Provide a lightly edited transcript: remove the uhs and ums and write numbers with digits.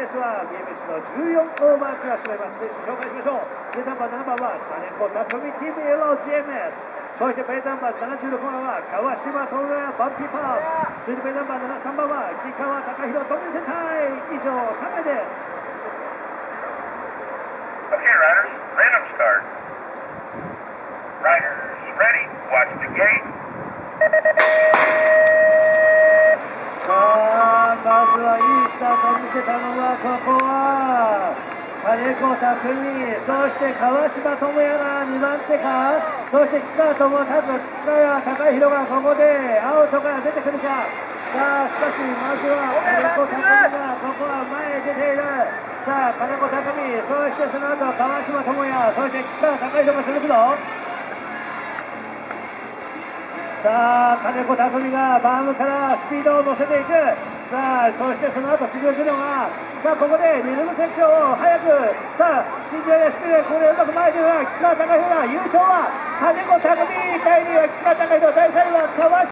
スは BMX の14オーバークラスとなります。選手紹介しましょう。ベタンバー7番は金子匠チームイエロー GMS。そしてベタンバー76番は川島智也バンピーパース。続いてベタンバー73番は木川貴弘トミセンタイ。以上3名です。 Okay, riders, random start. Riders ready, watch the gate. さあ、まずはいいスタートを見せたのはここは金子匠、そして川島智也が2番手か、そして木川智也、木川貴弘がここでアウトから出てくるか。さあ、しかしまずは金子匠がここは前へ出ている。さあ、金子匠、そしてその後川島智也、そして木川貴弘が続くぞ。さあ、金子匠がバームからスピードを乗せていく。さあ、そしてその後続くのが、さあ、ここでリズムセクションを早く、さあ、新人スピードでここでうまく前に出るが、木川貴弘が優勝は金子匠、第2位は木川貴弘、第3位は川島。